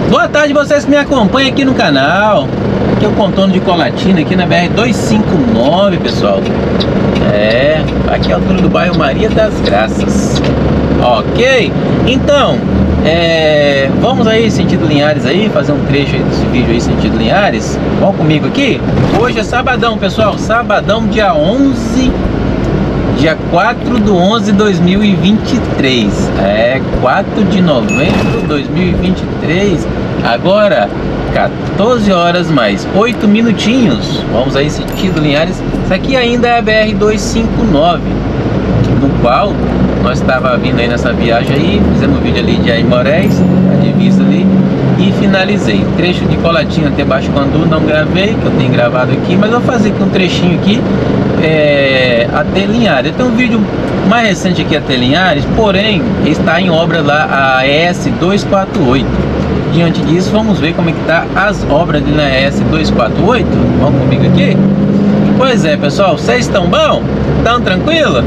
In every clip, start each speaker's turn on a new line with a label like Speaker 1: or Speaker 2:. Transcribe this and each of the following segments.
Speaker 1: Boa tarde vocês que me acompanham aqui no canal. Aqui é o contorno de Colatina, aqui na BR-259, pessoal. Aqui é a altura do bairro Maria das Graças. Ok? Então, vamos aí, sentido Linhares aí, fazer um trecho aí desse vídeo aí, sentido Linhares. Vão comigo aqui? Hoje é sabadão, pessoal. Sabadão, dia 11... Dia 4/11/2023. 4 de novembro de 2023. Agora 14 horas mais 8 minutinhos. Vamos aí, sentido Linhares. Isso aqui ainda é a BR-259, no qual nós estava vindo aí nessa viagem aí. Fizemos um vídeo ali de Aimorés, a divisa ali, e finalizei. Trecho de Colatina até Baixo Guandu não gravei, que eu tenho gravado aqui, mas eu vou fazer aqui um trechinho aqui até Linhares. Tem um vídeo mais recente aqui até Linhares, porém está em obra lá a ES-248. Diante disso, vamos ver como é que tá as obras ali na ES-248. Vamos comigo aqui? Pois é, pessoal, vocês estão bom? Estão tranquilo?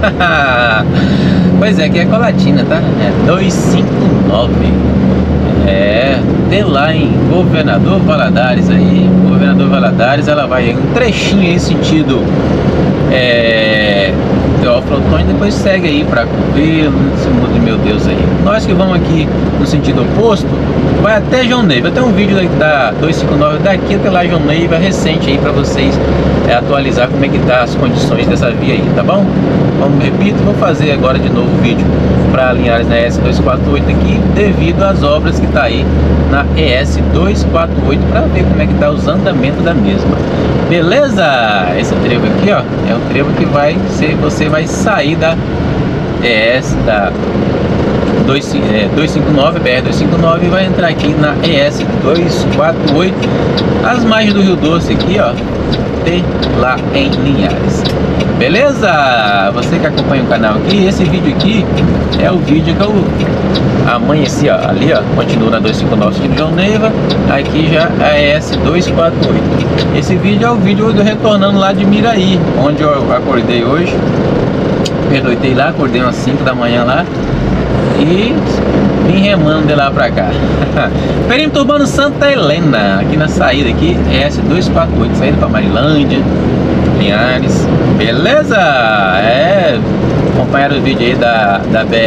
Speaker 1: Pois é, aqui é Colatina, tá? 259. Tem lá em Governador Valadares aí. Governador Valadares, ela vai em um trechinho em sentido Teófilo Otoni, depois segue aí pra Covelo, meu Deus aí. Nós que vamos aqui no sentido oposto, vai até João Neiva. Tem um vídeo da 259 daqui até lá João Neiva recente aí pra vocês atualizar como é que tá as condições dessa via aí, tá bom? Vamos, repito, vou fazer agora de novo o vídeo para Linhares na ES-248 aqui, devido às obras que tá aí na ES-248, para ver como é que tá os andamentos da mesma. Beleza? Esse trevo aqui, ó, é o trevo que vai ser, você vai sair da ES da 259, BR-259, e vai entrar aqui na ES-248, as margens do Rio Doce aqui, ó, lá em Linhares. Beleza? Você que acompanha o canal aqui, esse vídeo aqui é o vídeo que eu amanheci, ó, ali, ó, continua na 259 de João Neiva, aqui já é ES-248. Esse vídeo é o vídeo do retornando lá de Miraí, onde eu acordei hoje, pernoitei lá, acordei umas 5 da manhã lá e vim remando de lá pra cá. Perímetro Urbano Santa Helena, aqui na saída aqui, ES-248, saída pra Marilândia, Linhares. Beleza? Acompanharam o vídeo aí da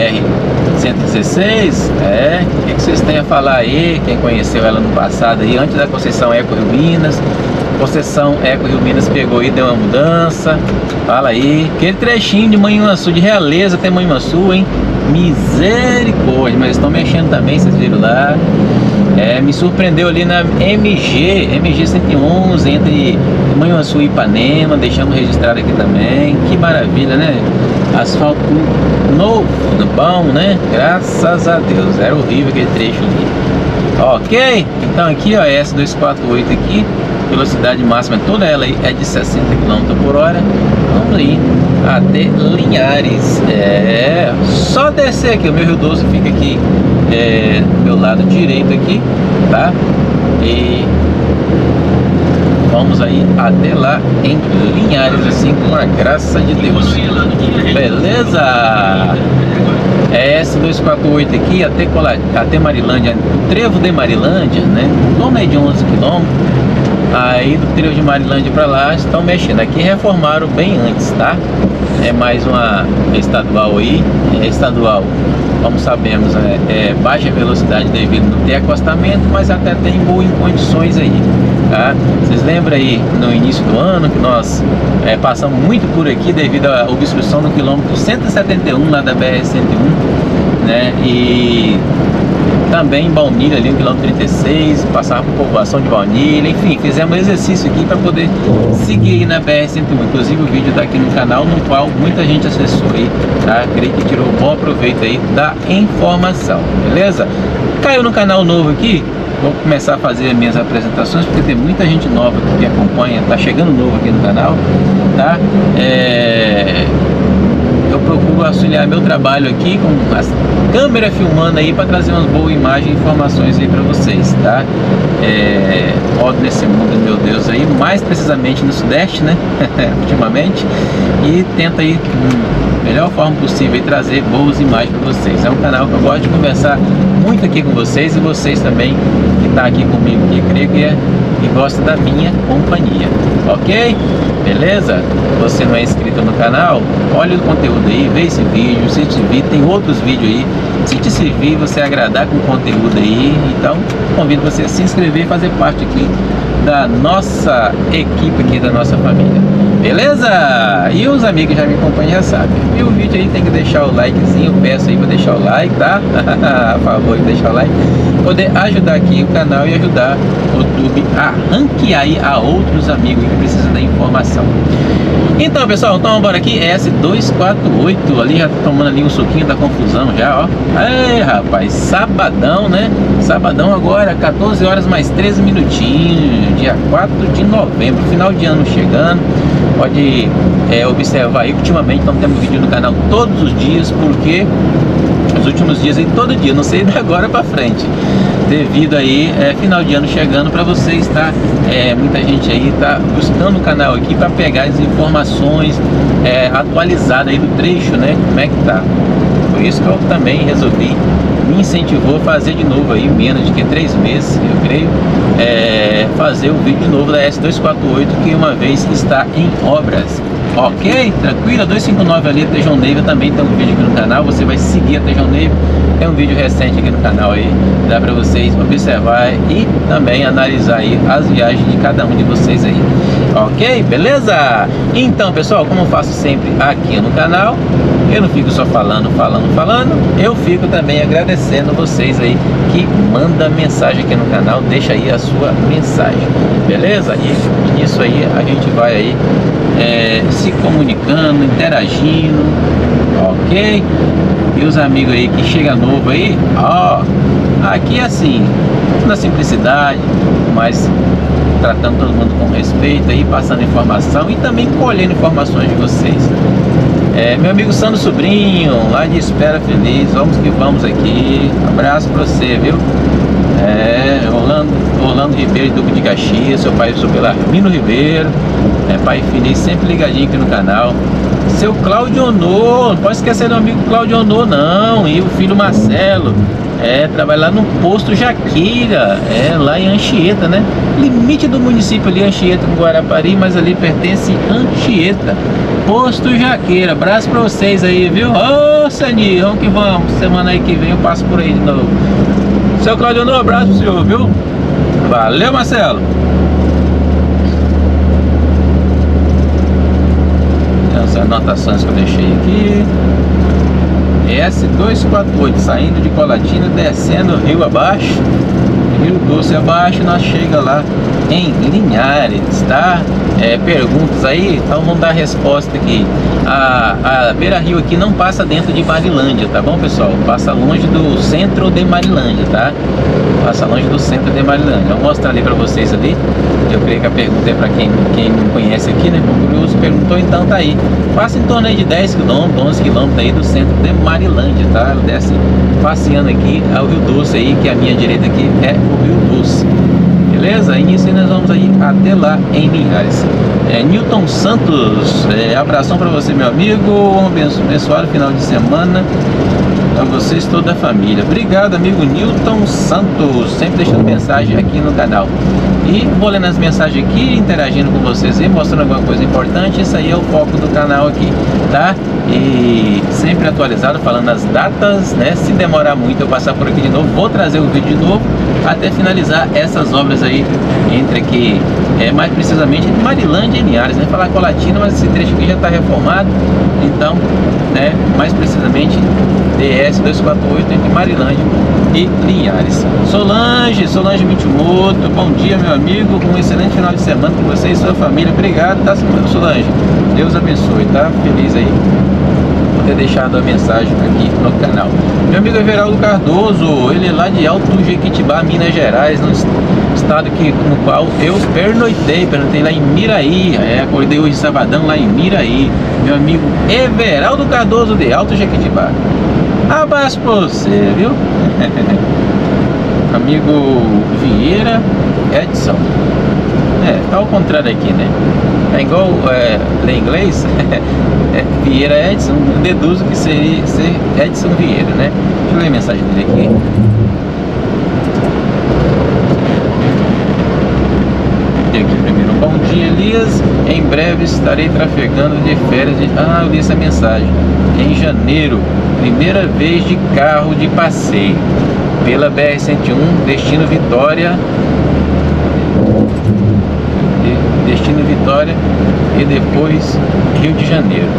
Speaker 1: BR-116. O que vocês têm a falar aí? Quem conheceu ela no passado aí, antes da concessão Eco Rio Minas. Concessão Eco Rio Minas pegou aí, deu uma mudança. Fala aí. Aquele trechinho de Manhuaçu, de Realeza até Manhuaçu, hein? Misericórdia, mas estão mexendo também, vocês viram lá. Me surpreendeu ali na MG 111 entre Manhuaçu e Ipanema, deixamos registrado aqui também. Que maravilha, né? Asfalto novo, bom, né? Graças a Deus, era horrível aquele trecho ali. Ok, então aqui, ó, ES-248 aqui, velocidade máxima toda ela aí é de 60 km/h. Vamos aí até Linhares. Só descer aqui, o meu Rio Doce fica aqui do meu lado direito aqui, tá? E vamos aí até lá em Linhares, assim, com a graça de Deus. Beleza? ES-248 aqui até Marilândia, o trevo de Marilândia, né? O nome é de 11 km. Aí do trevo de Marilândia para lá estão mexendo. Aqui reformaram bem antes, tá? É mais uma estadual aí. Estadual, como sabemos, baixa velocidade devido a não ter acostamento, mas até tem boa em condições aí, tá? Vocês lembram aí no início do ano que nós passamos muito por aqui devido à obstrução no quilômetro 171 lá da BR-101, né? E também em Baunilha, ali no quilômetro 36, passava por povoação de Baunilha, enfim, fizemos exercício aqui para poder seguir aí na BR-101. Inclusive o vídeo está aqui no canal, no qual muita gente acessou aí, tá? Creio que tirou bom proveito aí da informação, beleza? Caiu no canal novo aqui, vou começar a fazer as minhas apresentações, porque tem muita gente nova que acompanha, tá chegando novo aqui no canal, tá? Eu procuro auxiliar meu trabalho aqui com a câmera filmando aí para trazer umas boas imagens e informações aí para vocês, tá? Rodo nesse mundo, meu Deus, aí, mais precisamente no Sudeste, né? Ultimamente, e tenta aí melhor forma possível e trazer boas imagens para vocês. É um canal que eu gosto de conversar muito aqui com vocês e vocês também que tá aqui comigo, que creio que gosta da minha companhia, ok? Beleza? Você não é inscrito no canal? Olha o conteúdo aí, vê esse vídeo, se te vir, tem outros vídeos aí. Se te servir, você agradar com o conteúdo aí, então convido você a se inscrever e fazer parte aqui da nossa equipe aqui, da nossa família. Beleza? E os amigos que já me acompanham já sabem. E o vídeo aí tem que deixar o likezinho, eu peço aí para deixar o like, tá? A favor de deixar o like, poder ajudar aqui o canal e ajudar o YouTube a ranquear aí a outros amigos que precisam da informação. Então, pessoal, então bora aqui, S248, ali já tomando ali um suquinho da confusão já, ó. Ei, rapaz, sabadão, né? Sabadão agora, 14 horas mais 13 minutinhos, dia 4 de novembro, final de ano chegando. Pode observar aí que ultimamente estamos tendo vídeo no canal todos os dias, porque os últimos dias aí todo dia, não sei de agora pra frente, devido aí final de ano chegando para vocês, tá? Muita gente aí tá buscando o canal aqui para pegar as informações atualizadas aí do trecho, né? Como é que tá? Por isso que eu também resolvi, me incentivou a fazer de novo aí, menos de que 3 meses, eu creio, fazer o vídeo de novo da S248, que uma vez está em obras. Ok? Tranquilo? 259 ali, Tejão Neiva, também tem um vídeo aqui no canal, você vai seguir a Tejão Neiva, tem um vídeo recente aqui no canal aí, dá pra vocês observar e também analisar aí as viagens de cada um de vocês aí. Ok? Beleza? Então, pessoal, como eu faço sempre aqui no canal, eu não fico só falando, eu fico também agradecendo vocês aí que manda mensagem aqui no canal, deixa aí a sua mensagem, beleza? E nisso aí a gente vai aí se comunicando, interagindo, ok? E os amigos aí que chega novo aí, ó, aqui é assim, na simplicidade, mas tratando todo mundo com respeito aí, passando informação e também colhendo informações de vocês. Meu amigo Sandro Sobrinho, lá de Espera Feliz, vamos que vamos aqui, abraço pra você, viu? Orlando Ribeiro, Duque de Caxias, seu pai, sou pela Armino Ribeiro, pai feliz, sempre ligadinho aqui no canal. Seu Cláudio Honor, não pode esquecer do amigo Cláudio Honor não, e o filho Marcelo, trabalha lá no posto Jaqueira, lá em Anchieta, né? Limite do município ali, Anchieta com Guarapari, mas ali pertence Anchieta, posto Jaqueira. Abraço pra vocês aí, viu? Ô, Sani, vamos que vamos, semana aí que vem eu passo por aí de novo. Seu Cláudio Honor, abraço pro senhor, viu? Valeu, Marcelo. As anotações que eu deixei aqui. S248, saindo de Colatina, descendo o rio abaixo, Rio Doce abaixo, nós chega lá em Linhares, tá? Perguntas aí, então vamos dar a resposta aqui. A Beira Rio aqui não passa dentro de Marilândia, tá bom, pessoal? Passa longe do centro de Marilândia, tá? Passa longe do centro de Marilândia. Vou mostrar ali pra vocês ali. Eu creio que a pergunta é pra quem não conhece aqui, né? O curioso perguntou, então tá aí. Passa em torno aí de 10 km, 11 km aí do centro de Marilândia, tá? Ela desce passeando aqui ao Rio Doce aí, que a minha direita aqui é o Rio Doce. Beleza? E nisso aí nós vamos aí até lá em Linhares. Newton Santos, abração pra você, meu amigo. Um abençoado final de semana a vocês, toda a família. Obrigado, amigo Newton Santos, sempre deixando mensagem aqui no canal. E vou lendo as mensagens aqui, interagindo com vocês e mostrando alguma coisa importante. Isso aí é o foco do canal aqui, tá? E sempre atualizado, falando as datas, né? Se demorar muito eu passar por aqui de novo, vou trazer o vídeo de novo até finalizar essas obras aí, entre aqui, mais precisamente entre Marilândia e Linhares, né? Falar Colatina, mas esse trecho aqui já está reformado, então, né? Mais precisamente DS248 entre Marilândia e Linhares. Solange Mitimoto, bom dia, meu amigo, um excelente final de semana com você e sua família. Obrigado, tá, Solange? Deus abençoe, tá? Feliz aí por ter deixado a mensagem aqui no canal. Meu amigo Everaldo Cardoso, ele é lá de Alto Jequitibá, Minas Gerais, no estado no qual eu pernoitei lá em Miraí. Acordei hoje sabadão lá em Miraí. Meu amigo Everaldo Cardoso de Alto Jequitibá. Abraço pra você, viu? amigo Vieira Edson. Tá ao contrário aqui, né? É igual ler inglês. Vieira Edson, eu deduzo que seria ser Edson Vieira, né? Deixa eu ler a mensagem dele aqui. Tem aqui primeiro: bom dia, Elias. Em breve estarei trafegando de férias eu li essa mensagem. Em janeiro, primeira vez de carro de passeio pela BR-101, destino Vitória. Destino Vitória e depois Rio de Janeiro.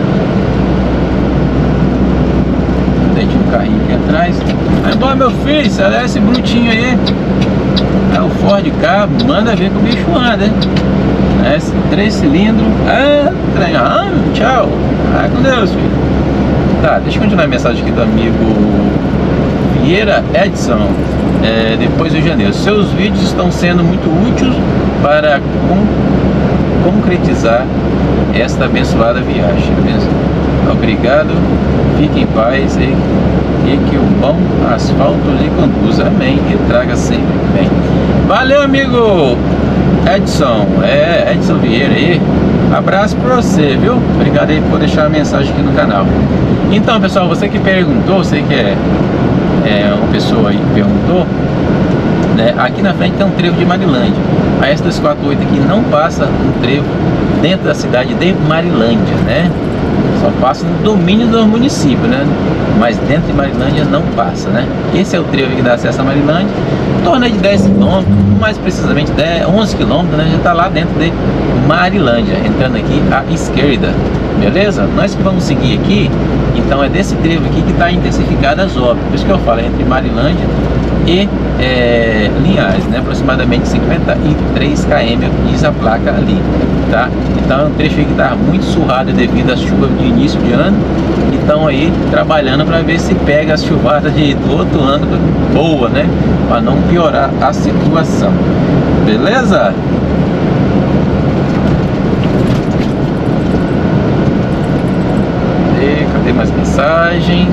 Speaker 1: Tinha um carrinho aqui atrás. Vai embora, meu filho, olha esse brutinho aí. É o Ford Ka, manda ver que o bicho anda, hein? 3 cilindros. Tchau. Vai com Deus, filho. Tá, deixa eu continuar a mensagem aqui do amigo Vieira Edson. Depois de janeiro, seus vídeos estão sendo muito úteis para concretizar esta abençoada viagem. Obrigado, fique em paz e que o bom asfalto lhe conduza. Amém. E traga sempre bem. Valeu, amigo Edson. Edson Vieira aí. Abraço pra você, viu? Obrigado aí por deixar a mensagem aqui no canal. Então, pessoal, você que perguntou, você que é uma pessoa aí que perguntou, né? Aqui na frente tem um trevo de Marilândia. A S248 aqui não passa um trevo dentro da cidade de Marilândia, né? Só passa no domínio do município, né? Mas dentro de Marilândia não passa, né? Esse é o trevo que dá acesso a Marilândia. Em torno de 10 km, mais precisamente 11 km, né? Já está lá dentro de Marilândia, entrando aqui à esquerda. Beleza? Nós que vamos seguir aqui, então é desse trevo aqui que está intensificada as obras. Por isso que eu falo, entre Marilândia e Linhares, né? Aproximadamente 53 km, diz a placa ali, tá? Então é um trecho aí que está muito surrado devido às chuvas de início de ano. Então aí trabalhando para ver se pega as chuvadas do outro ano boa, né? Para não piorar a situação. Beleza? Cadê mais mensagem?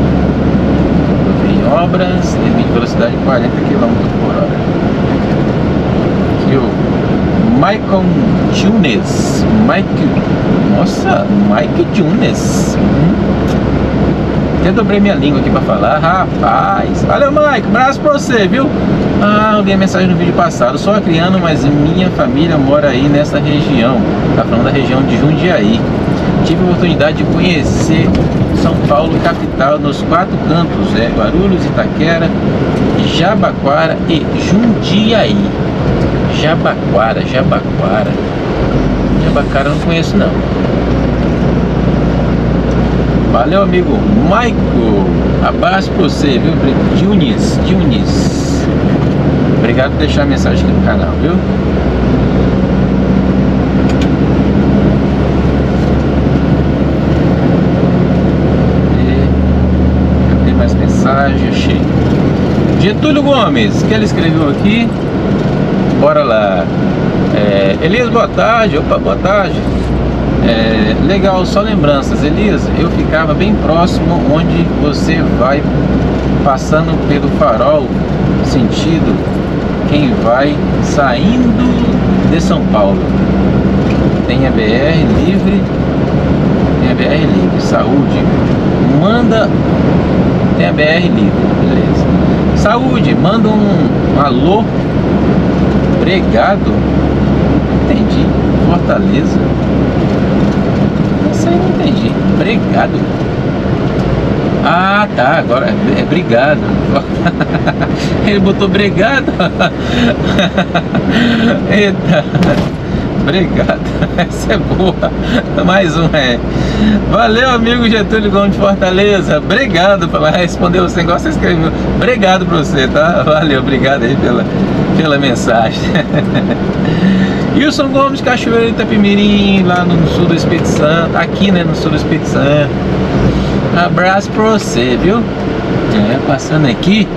Speaker 1: Em obras, limite de velocidade 40 km por hora. Aqui o Michael Junes. Mike Junes. Até dobrei minha língua aqui pra falar, rapaz. Valeu, Mike, abraço pra você, viu? Eu li a mensagem no vídeo passado. Sou acriano, mas minha família mora aí nessa região. Tá falando da região de Jundiaí. Tive a oportunidade de conhecer São Paulo capital nos 4 cantos, Guarulhos, Itaquera, Jabaquara e Jundiaí. Jabaquara eu não conheço não. Valeu, amigo Maico, abraço pra você, viu? Junis. Obrigado por deixar a mensagem aqui no canal, viu? Achei. Getúlio Gomes, que ele escreveu aqui. Bora lá. Elias, boa tarde. Opa, boa tarde. Legal, só lembranças. Elias, eu ficava bem próximo onde você vai, passando pelo farol, sentido quem vai saindo de São Paulo. Tem a BR livre. Saúde. Manda. Tem a BR livre, beleza. Saúde, manda um alô. Obrigado. Entendi. Fortaleza. Isso aí não entendi. Obrigado. Tá, agora é obrigado. Ele botou obrigado. Eita. Obrigado, essa é boa. Mais um Valeu, amigo Getúlio Gomes de Fortaleza. Obrigado por responder você igual você escreveu. Obrigado pra você, tá? Valeu, obrigado aí pela mensagem. Wilson Gomes, Cachoeira de Itapemirim, lá no sul do Espírito Santo. Aqui, né, no sul do Espírito Santo. Abraço pra você, viu? Passando aqui,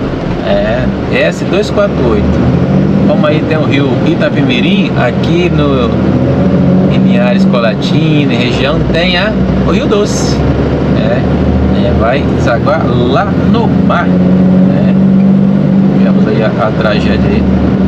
Speaker 1: S248. Como aí tem o rio Itapemirim, aqui em Linhares, Colatina, região, tem o Rio Doce. Vai desaguar lá no mar. Tivemos recuperando aí a tragédia aí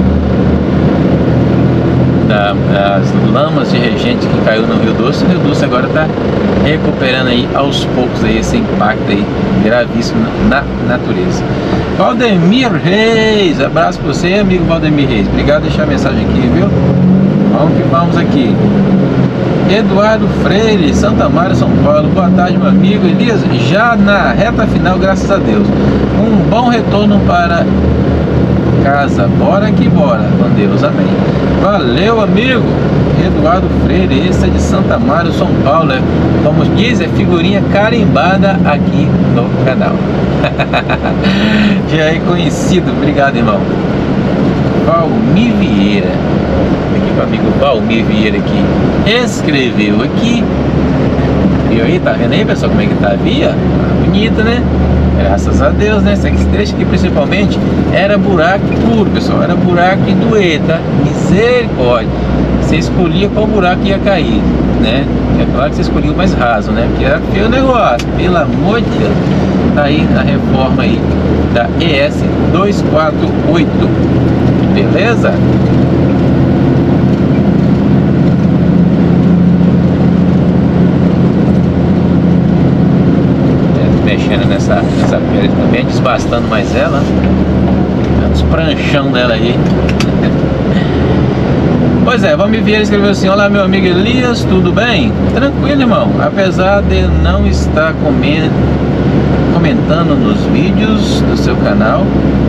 Speaker 1: das lamas de regente que caiu no Rio Doce. O Rio Doce agora está recuperando aí aos poucos aí esse impacto aí gravíssimo na natureza. Valdemir Reis, abraço para você, amigo Valdemir Reis, obrigado por deixar a mensagem aqui, viu? Vamos que vamos aqui. Eduardo Freire, Santa Maria, São Paulo, boa tarde, meu amigo Elias, já na reta final, graças a Deus, um bom retorno para casa, bora que bora, com Deus, amém. Valeu, amigo Eduardo Freire, esse é de Santa Maria, São Paulo, como diz, é figurinha carimbada aqui no canal. Já é conhecido, obrigado, irmão. Valmir Vieira, aqui com o amigo Valmir Vieira aqui, escreveu aqui, viu aí, tá vendo aí, pessoal, como é que tá a via? Tá bonita, né? Graças a Deus, né? Esse trecho aqui principalmente era buraco puro, pessoal. Era buraco e doer, tá? Misericórdia. Você escolhia qual buraco ia cair, né? É claro que você escolhia o mais raso, né? Porque era feio o negócio, pelo amor de Deus. Tá aí a reforma aí da ES 248. Beleza? Mexendo nessa pedra também, desbastando mais ela, os pranchão dela aí. Pois é, Valmir Vieira escreveu assim: olá, meu amigo Elias, tudo bem? Tranquilo, irmão, apesar de não estar comentando nos vídeos do seu canal,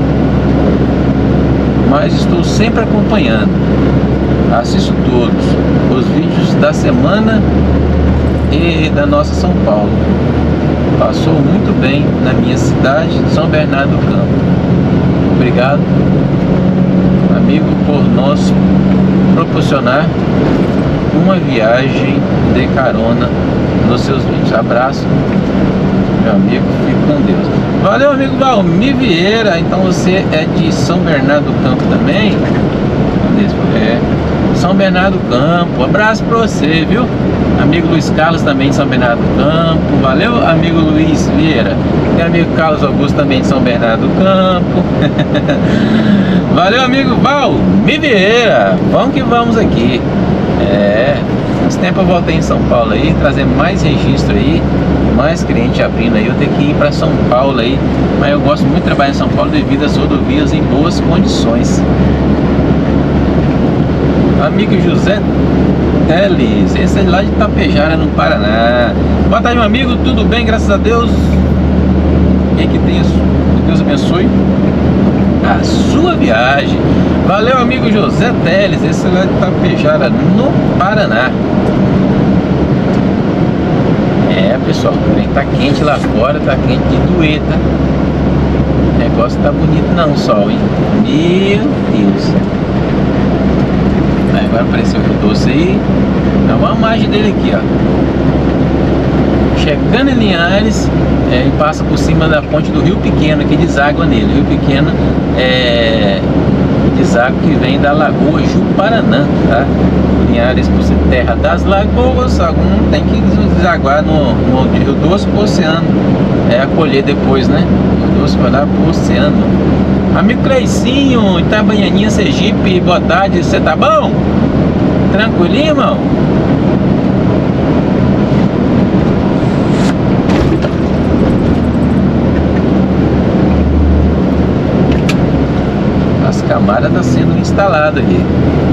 Speaker 1: mas estou sempre acompanhando, assisto todos os vídeos da semana e da nossa São Paulo. Passou muito bem na minha cidade, São Bernardo do Campo. Obrigado, amigo, por nos proporcionar uma viagem de carona nos seus vídeos. Abraço, meu amigo, fique com Deus. Valeu, amigo Valmir Vieira. Então você é de São Bernardo do Campo também? São Bernardo do Campo, abraço pra você, viu? Amigo Luiz Carlos também de São Bernardo do Campo. Valeu, amigo Luiz Vieira. E amigo Carlos Augusto também de São Bernardo do Campo. Valeu, amigo Valmir Vieira. Vamos que vamos aqui. Esse tempo eu voltei em São Paulo aí, trazer mais registro aí, mais cliente abrindo aí. Eu tenho que ir para São Paulo aí, mas eu gosto muito de trabalhar em São Paulo devido às rodovias em boas condições. Amigo José Teles, esse é lá de Itapejara, no Paraná. Boa tarde, meu amigo, tudo bem, graças a Deus. E que Deus abençoe a sua viagem. Valeu, amigo José Teles, esse é lá de Itapejara, no Paraná. Pessoal, tá quente lá fora, tá quente de doer, tá? O negócio tá bonito não, sol, hein? Meu Deus. Agora apareceu o Rio Doce aí. Dá uma imagem dele aqui, ó. Chegando em Linhares, ele passa por cima da ponte do Rio Pequeno, que deságua nele. Rio Pequeno é deságua que vem da Lagoa Juparanã, tá? Linhares, por ser terra das lagoas, algum tem que desaguar no Rio Doce pro oceano. Acolher depois, né? Rio Doce vai lá pro oceano. Amigo Cleicinho, Itabaianinha, Sergipe, boa tarde, você tá bom? Tranquilinho, irmão? As camadas estão sendo instaladas aqui.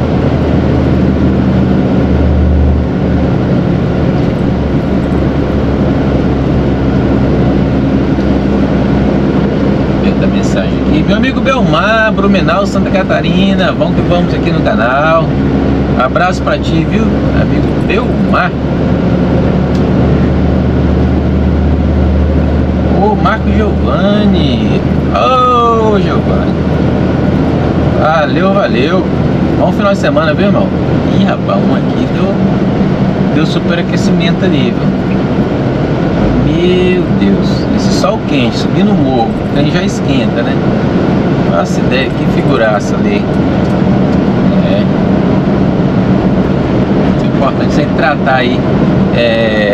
Speaker 1: Meu amigo Belmar, Blumenau, Santa Catarina, vamos que vamos aqui no canal. Abraço pra ti, viu, amigo Belmar. Ô, Marco Giovanni. Ô, Giovanni. Valeu, valeu. Bom final de semana, viu, irmão? Ih, rapaz, um aqui deu superaquecimento ali, viu? Meu Deus, esse sol quente subindo o morro, aí já esquenta, né? Nossa ideia, que figuraça ali. É importante você tratar aí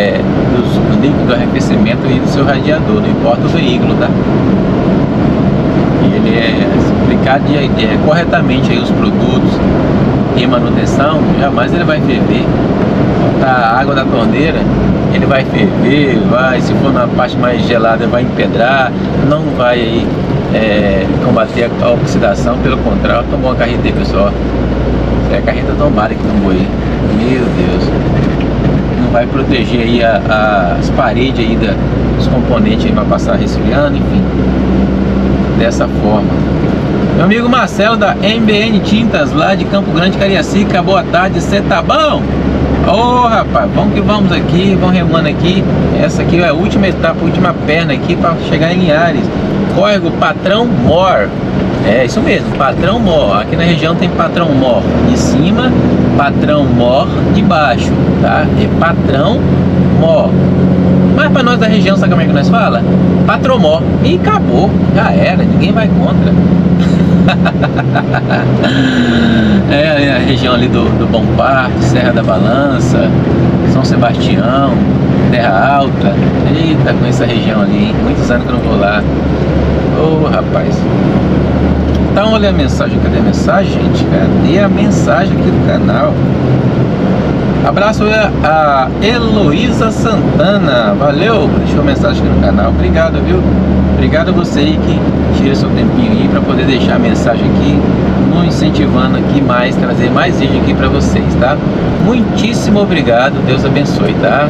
Speaker 1: do líquido do arrefecimento e do seu radiador, não importa o veículo, tá? e ele é aplicado corretamente aí os produtos e manutenção, jamais ele vai ferver. Tá, a água da torneira, ele vai ferver, se for na parte mais gelada vai empedrar, não vai aí combater a oxidação, pelo contrário, tomou uma carreta aí, pessoal. É a carreta tombada que tomou aí, meu Deus. Não vai proteger aí as paredes aí dos componentes aí, vai passar resfriando, enfim, dessa forma. Meu amigo Marcelo da MBN Tintas, lá de Campo Grande, Cariacica, boa tarde, você tá bom? Ô rapaz, vamos que vamos aqui, vamos remando aqui. Essa aqui é a última etapa, a última perna aqui para chegar em Linhares. Córrego Patrão Mor. É isso mesmo, Patrão Mor. Aqui na região tem Patrão Mor de cima, Patrão Mor de baixo, tá? É Patrão Mor. Mas para nós da região, sabe como é que nós fala? Patrão Mor. E acabou, já era, ninguém vai contra. É a região ali do Bom Parque, Serra da Balança, São Sebastião, Terra Alta. Eita, com essa região ali, hein? Muitos anos que eu não vou lá. Ô rapaz. Então olha a mensagem, cadê a mensagem, gente? Cadê a mensagem aqui do canal? Abraço a Heloísa Santana. Valeu, deixou mensagem aqui no canal. Obrigado, viu? Obrigado a você aí que tira seu tempinho aí para poder deixar a mensagem aqui, nos incentivando aqui mais, trazer mais vídeo aqui para vocês, tá? Muitíssimo obrigado, Deus abençoe, tá?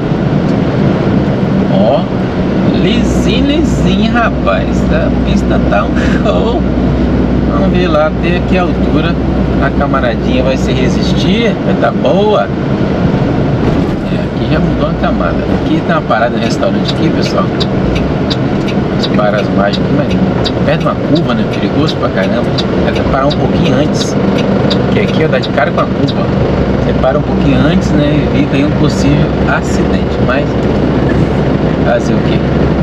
Speaker 1: Ó, lisinho, rapaz, a pista tá um show. Vamos ver lá até que altura a camaradinha vai se resistir, vai tá boa. Aqui já mudou a camada. Aqui tem uma parada no restaurante aqui, pessoal. Para as margens aqui, mas perto de uma curva, né? Perigoso pra caramba. Deve parar um pouquinho antes. Que aqui é dar de cara com a curva. Você para um pouquinho antes, né? E evita aí um possível acidente. Mas fazer o quê?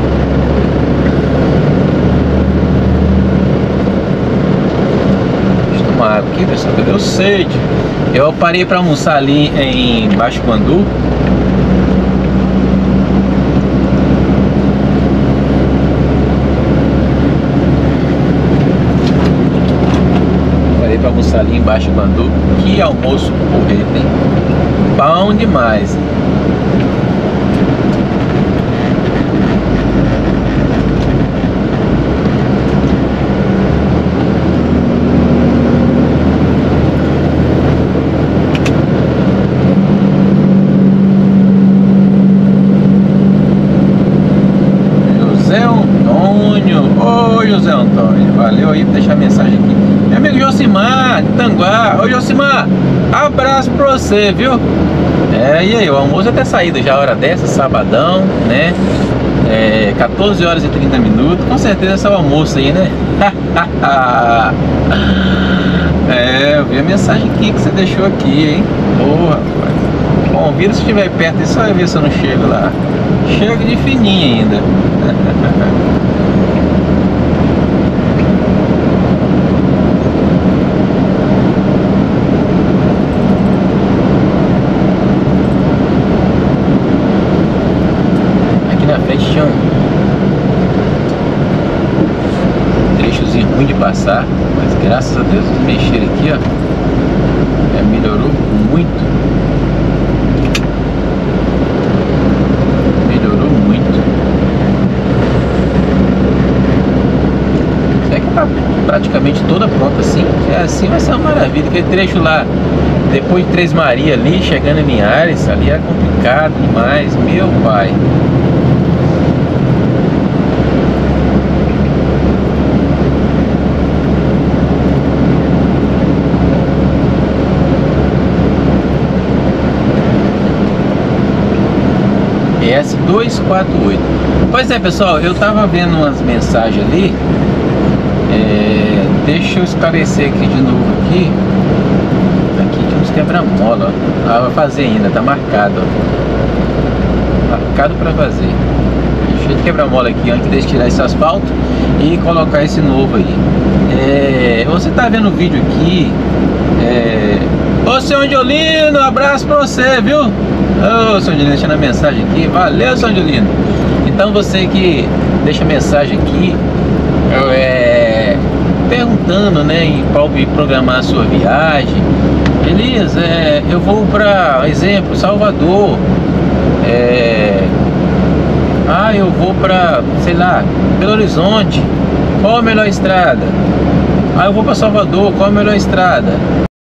Speaker 1: Deixa eu tomar água aqui, pessoal, que eu deu sede. Eu parei pra almoçar ali em Baixo Guandu. Para almoçar ali embaixo do Guandu. Que almoço porreta, hein? Bom demais. José Antônio. Ô José Antônio, valeu aí por deixar a mensagem aqui. Meu amigo Josimar, de Tanguá. Ô Josimar, abraço pra você, viu? E aí, o almoço até saída já, hora dessa, sabadão, né? 14 horas e 30 minutos. Com certeza esse é o almoço aí, né? Eu vi a mensagem aqui que você deixou aqui, hein? Ô, rapaz. Bom, vira se estiver perto aí, só ver se eu não chego lá. Chego de fininho ainda. Tinha um trechozinho ruim de passar, mas graças a Deus eles mexeram aqui, ó. Melhorou muito. Melhorou muito. Isso aqui tá praticamente toda pronta assim. Assim vai ser uma maravilha. Aquele trecho lá, depois de Três Marias ali, chegando em Linhares, ali é complicado demais, meu pai. S248. Pois é, pessoal, eu tava vendo umas mensagens ali. Deixa eu esclarecer aqui de novo aqui. Aqui tem uns quebra-mola, ó. Vai fazer ainda, tá marcado, ó. Marcado para fazer. Cheio de quebra-mola aqui antes de tirar esse asfalto e colocar esse novo aí. Você tá vendo o vídeo aqui. Ô seu Angiolino, um abraço pra você, viu? Ô seu Angiolino, deixando a mensagem aqui. Valeu, seu Angiolino. Então você que deixa mensagem aqui, perguntando, né, para programar a sua viagem. Elias, eu vou para, exemplo, Salvador. Eu vou para, sei lá, Belo Horizonte. Qual a melhor estrada? Eu vou para Salvador. Qual a melhor estrada?